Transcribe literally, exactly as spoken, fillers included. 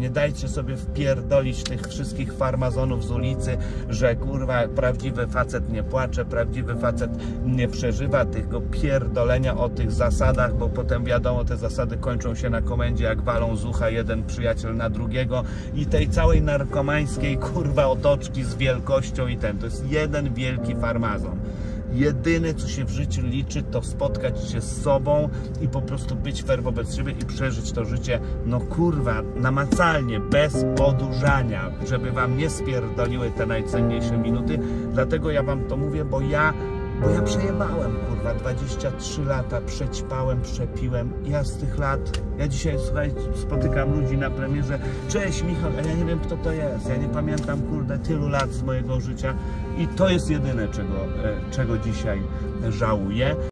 Nie dajcie sobie wpierdolić tych wszystkich farmazonów z ulicy, że kurwa prawdziwy facet nie płacze, prawdziwy facet nie przeżywa tego pierdolenia o tych zasadach, bo potem wiadomo, te zasady kończą się na komendzie, jak walą z ucha jeden przyjaciel na drugiego i tej całej narkomańskiej kurwa otoczki z wielkością i ten. To jest jeden wielki farmazon. Jedyne, co się w życiu liczy, to spotkać się z sobą i po prostu być fair wobec siebie i przeżyć to życie, no kurwa, namacalnie, bez podurzania, żeby wam nie spierdoliły te najcenniejsze minuty. Dlatego ja wam to mówię, bo ja, bo ja przejebałem, kurwa, dwadzieścia trzy lata, przećpałem, przepiłem. Ja z tych lat, ja dzisiaj, słuchaj, spotykam ludzi na premierze, cześć Michał, a ja nie wiem, kto to jest, ja nie pamiętam, kurde, tylu lat z mojego życia i to jest jedyne, czego, czego dzisiaj żałuję.